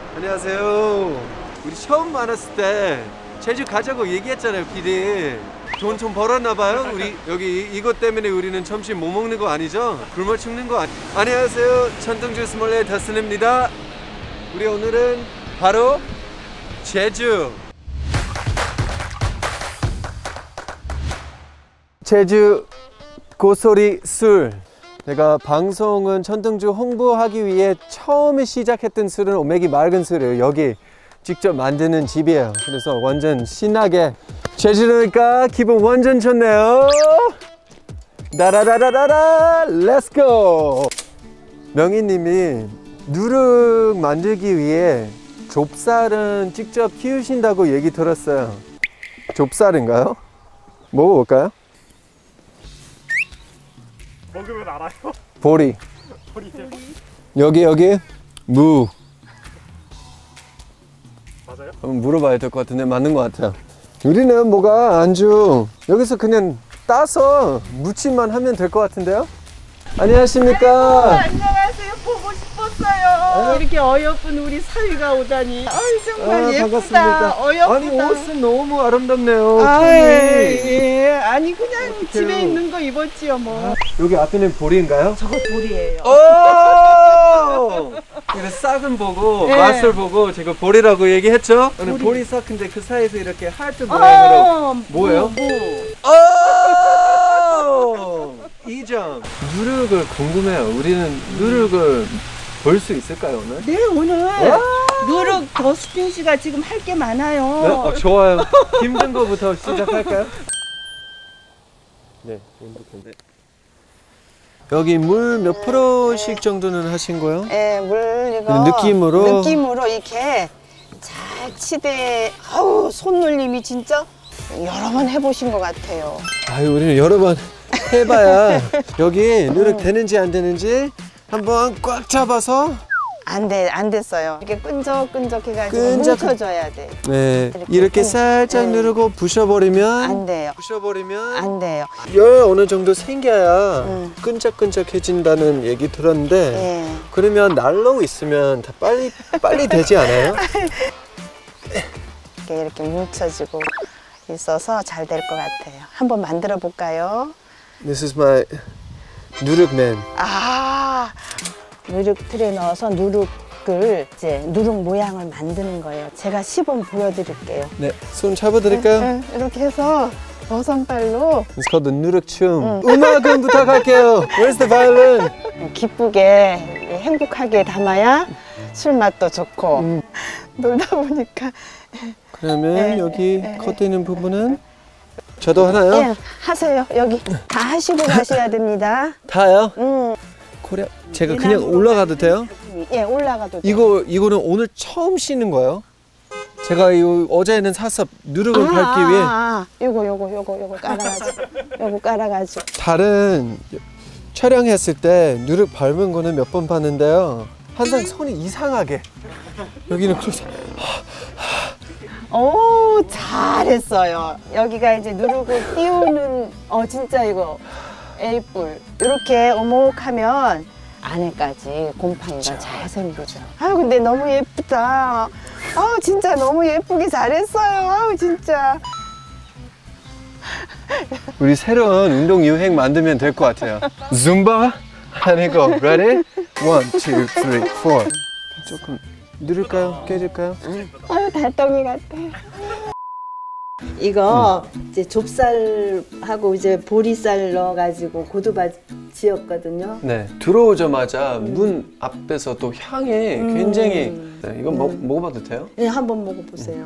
안녕하세요. 우리 처음 만났을 때 제주 가자고 얘기했잖아요, PD. 돈 좀 벌었나봐요. 우리 여기 이것 때문에 우리는 점심 못 먹는 거 아니죠? 굶어 죽는 거 아니... 안녕하세요. 천둥주 스몰레 다스입니다. 우리 오늘은 바로 제주. 제주 고소리 술. 제가 방송은 천둥주 홍보하기 위해 처음에 시작했던 술은 오메기 맑은 술을 여기 직접 만드는 집이에요. 그래서 완전 신나게 제주도니까 기분 완전 좋네요. 다라라라라라 렛츠고. 명희님이 누룩 만들기 위해 좁쌀은 직접 키우신다고 얘기 들었어요. 좁쌀인가요? 먹어볼까요? 먹으면 알아요? 보리. 보리요? 여기 무. 맞아요? 한번 물어봐야 될 것 같은데 맞는 것 같아요. 우리는 뭐가 안주 여기서 그냥 따서 무침만 하면 될 것 같은데요? 안녕하십니까? 안녕하세요. 보고 싶었어요. 이렇게 어여쁜 우리 사위가 오다니. 정말 예쁘다. 반갑습니다. 어여쁘다. 아니 옷은 너무 아름답네요. 예. 아니 그냥 어떡해요. 집에 있는 거 입었지요 뭐. 여기 앞에는 보리인가요? 저거 보리예요. 오! 그래서 싹은 보고 네. 맛을 보고 제가 보리라고 얘기했죠? 오늘 보리 싹인데 그 사이에서 이렇게 하트 모양으로 뭐예요? 오! 이 점 누룩을 궁금해요. 우리는 누룩을 볼 수 있을까요 오늘? 네 오늘 누룩 더스틴 씨가 지금 할 게 많아요. 네? 좋아요. 힘든 거부터 시작할까요? 네, 행복한데. 여기 물 몇 프로씩 정도는 하신 거예요? 네, 물 이거 느낌으로 이렇게 잘 치대. 아우 손놀림이 진짜 여러 번 해보신 것 같아요. 아유, 우리는 여러 번 해봐야 여기 누룩 되는지 안 되는지 한번 꽉 잡아서 안 됐어요. 이렇게 끈적끈적 해가지고 뭉쳐줘야 돼. 네, 이렇게 살짝 누르고 부셔버리면 안 돼요. 부셔버리면 안 돼요. 열 어느 정도 생겨야 끈적끈적해진다는 얘기 들었는데 네. 그러면 난로 있으면 다 빨리 되지 않아요? 이렇게 뭉쳐지고 있어서 잘 될 것 같아요. 한번 만들어 볼까요? This is my 누룩맨. 아, 누룩 틀에 넣어서 누룩을 이제 누룩 모양을 만드는 거예요. 제가 시범 보여드릴게요. 네, 손 잡아드릴까요? 이렇게 해서 어선발로 It's called the 누룩춤. 음악은 부탁할게요. Where's the violin? 기쁘게 행복하게 담아야 술 맛도 좋고 놀다 보니까. 그러면 여기 컷되는 부분은 저도 하나요? 예, 하세요. 여기 다 하시고 가셔야 됩니다. 다요? 코리아 제가 그냥 올라가도 돼요? 예, 올라가도 돼요. 이거는 오늘 처음 씻는 거예요? 제가 어제는 사서 누룩을 밟기 위해 요거 깔아가지고 요거 깔아가지고 다른 촬영했을 때 누룩 밟은 거는 몇 번 봤는데요. 항상 손이 이상하게 여기는 그래서 오, 잘했어요. 여기가 이제 누룩을 띄우는 진짜 이거 A뿔 이렇게 오목하면 안에까지 곰팡이가 잘 생기죠. 아유 근데 너무 예쁘다. 아우 진짜 너무 예쁘게 잘했어요. 아우 진짜. 우리 새로운 운동 유행 만들면 될 것 같아요. 줌바 아니고 ready? 1, 2, 3, 4 조금 누를까요? 깨질까요? 아유 달덩이 같아. 이거 이제 좁쌀하고 이제 보리쌀 넣어가지고 고두밭 지었거든요. 네, 들어오자마자 문 앞에서 또 향이 굉장히 이거 먹어봐도 돼요? 네, 한번 먹어보세요.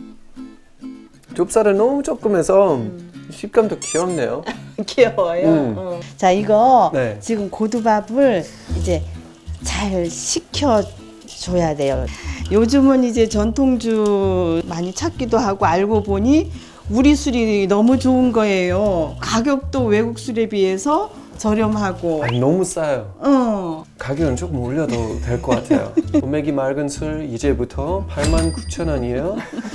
좁쌀은 너무 조금해서 식감도 귀엽네요. 귀여워요. 자, 이거 네. 지금 고두밥을 이제 잘 식혀줘야 돼요. 요즘은 이제 전통주 많이 찾기도 하고 알고 보니 우리 술이 너무 좋은 거예요. 가격도 외국 술에 비해서 저렴하고. 아니, 너무 싸요. 가격은 조금 올려도 될 것 같아요. 오메기 맑은 술 이제부터 89,000원이에요.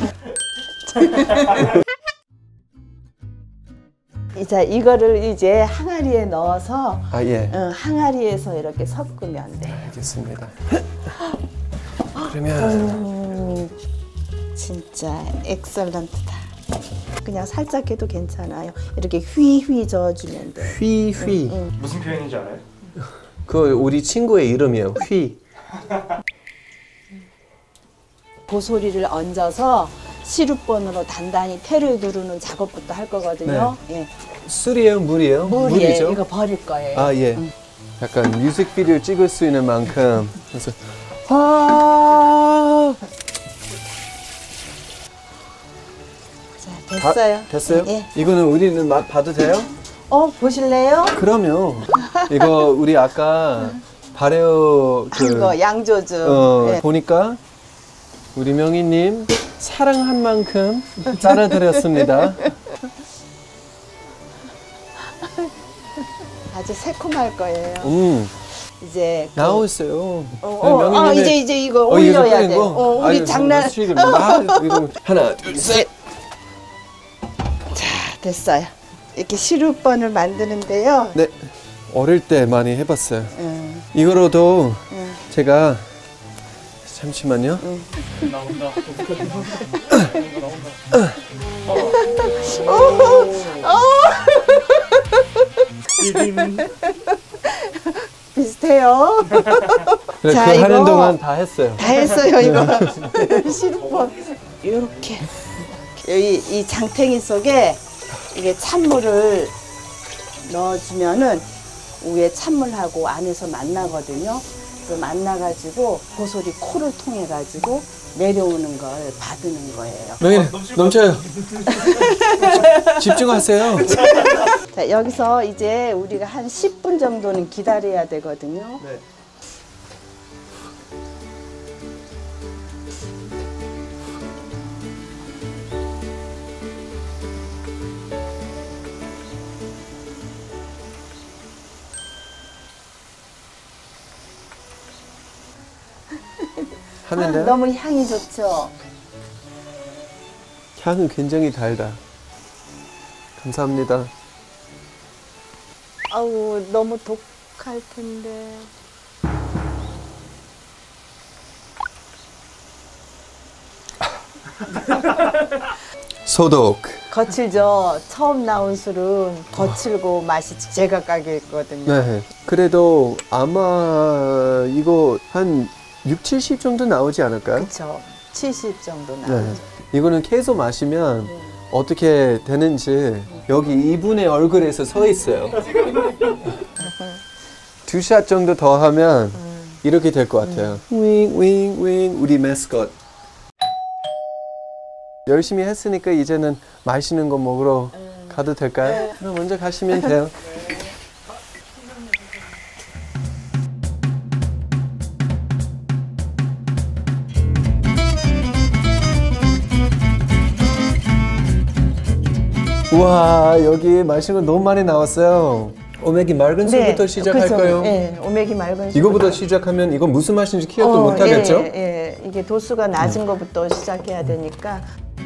자, 이거를 이제 항아리에 넣어서 예. 항아리에서 이렇게 섞으면 돼. 알겠습니다. 그러면 진짜 엑설런트다. 그냥 살짝 해도 괜찮아요. 이렇게 휘휘 저어주면 돼. 휘휘. 무슨 표현인지 알아요? 그 우리 친구의 이름이에요. 휘. 고소리를 얹어서 시루번으로 단단히 테를 두르는 작업부터 할 거거든요. 예. 술이에요, 물이에요? 물이에요. 물이죠? 이거 버릴 거예요. 아 예. 약간 뮤직비디오 찍을 수 있는 만큼. 그래서 자, 됐어요. 됐어요? 예. 이거는 우리는 맛 봐도 돼요? 보실래요? 그럼요. 이거 우리 아까 발효 한 거 양조주. 예. 보니까 우리 명희님 사랑한 만큼 따라드렸습니다. 아주 새콤할 거예요. 이제 나오세요. 이제 이거 올려야 돼. 우리 장난. 이거 하나, 둘, 셋. 자, 됐어요. 이렇게 시루번을 만드는데요. 네, 어릴 때 많이 해봤어요. 이거로도 제가 잠시만요. 나온다. 비슷해요. 그래, 자, 그 하는 이거 동안 다 했어요. 다 했어요, 이거. 시루번. 이렇게. 이 장탱이 속에 이게 찬물을 넣어주면은 위에 찬물하고 안에서 만나거든요. 그래서 만나가지고 고소리 코를 통해가지고 내려오는 걸 받는 거예요. 명희님, 넘쳐요. 집중하세요. 자, 여기서 이제 우리가 한 10분 정도는 기다려야 되거든요. 네. 하면 돼요? 너무 향이 좋죠? 향은 굉장히 달다. 감사합니다. 아우, 너무 독할 텐데. 소독. 거칠죠? 처음 나온 술은 거칠고 맛이 제각각이거든요. 네. 그래도 아마 이거 한 6, 70 정도 나오지 않을까요? 그렇죠. 70 정도 나오죠. 네. 이거는 계속 마시면 어떻게 되는지 여기 이분의 얼굴에서 서 있어요. 2샷 정도 더 하면 이렇게 될 것 같아요. 윙윙윙 우리 메스컷. 열심히 했으니까 이제는 맛있는 거 먹으러 가도 될까요? 그럼 먼저 가시면 돼요. 우와, 여기 맛있는 거 너무 많이 나왔어요. 오메기 맑은 술부터 시작할까요? 네, 오메기 맑은 술. 이거부터 시작하면 이건 무슨 맛인지 기억도 못 하겠죠? 예, 이게 도수가 낮은 거부터 시작해야 되니까.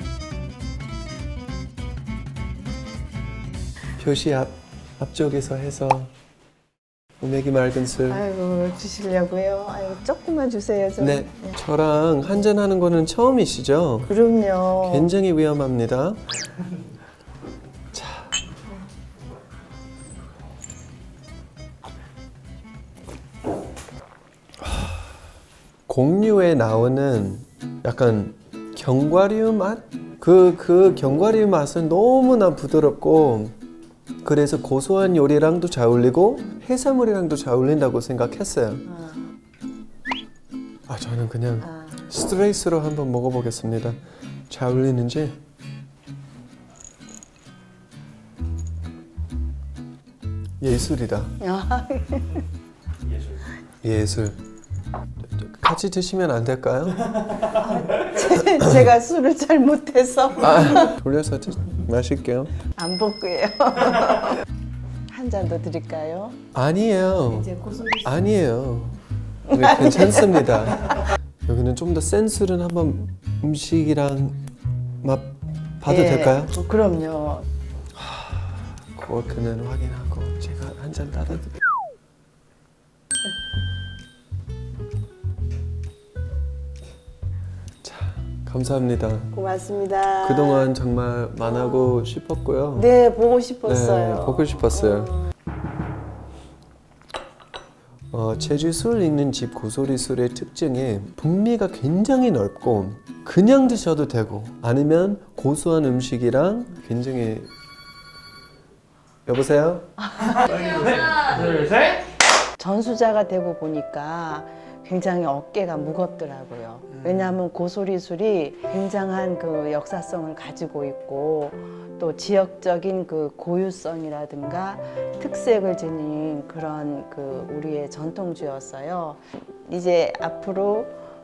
표시 앞쪽에서 해서 오메기 맑은 술. 아이고, 주시려고요? 아이고, 조금만 주세요, 좀. 네, 저랑 한잔하는 거는 처음이시죠? 그럼요. 굉장히 위험합니다. 자, 곡류에 나오는 약간 견과류 맛? 그 견과류 맛은 너무나 부드럽고 그래서 고소한 요리랑도 잘 어울리고 해산물이랑도 잘 어울린다고 생각했어요. 저는 그냥 스트레이트로 한번 먹어보겠습니다. 잘 어울리는지. 예술이다. 예술. 같이 드시면 안 될까요? 제가 술을 잘 못해서 돌려서 마실게요. 안 볼게요. 한 잔 더 드릴까요? 아니에요. 이제 고소리. 아니에요. 네, 괜찮습니다. 여기는 좀 더 센 술은 한번 음식이랑 맛 봐도 될까요? 그럼요. 코어크는 확인하고 제가 한 잔 따라드릴게요. 감사합니다. 고맙습니다. 그동안 정말 만나고 싶었고요. 네, 보고 싶었어요. 네, 보고 싶었어요. 제주 술 있는 집 고소리 술의 특징이 풍미가 굉장히 넓고 그냥 드셔도 되고 아니면 고소한 음식이랑 굉장히 여보세요? 하나, 둘, 셋. 전수자가 되고 보니까 굉장히 어깨가 무겁더라고요. 왜냐하면 고소리술이 굉장한 그 역사성을 가지고 있고 또 지역적인 그 고유성이라든가 특색을 지닌 그런 그 우리의 전통주였어요. 이제 앞으로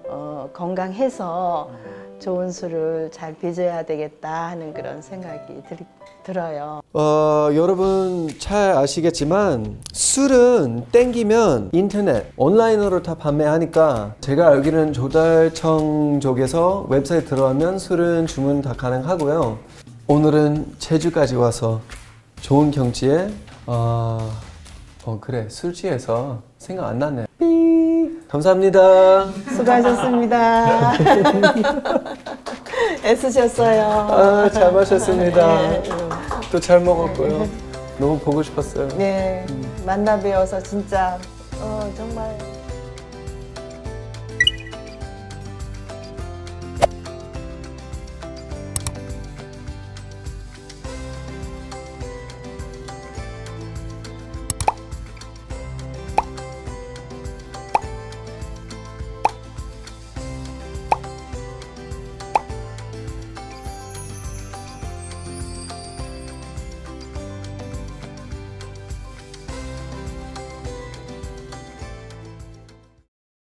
건강해서 좋은 술을 잘 빚어야 되겠다 하는 그런 생각이 들어요. 여러분 잘 아시겠지만 술은 땡기면 인터넷, 온라인으로 다 판매하니까 제가 알기로는 조달청 쪽에서 웹사이트 들어가면 술은 주문 다 가능하고요. 오늘은 제주까지 와서 좋은 경치에 그래 술 취해서 생각 안 나네. 감사합니다. 수고하셨습니다. 애쓰셨어요. 잘 마셨습니다. 또 잘 먹었고요. 너무 보고 싶었어요. 네, 만나 뵈어서 진짜 정말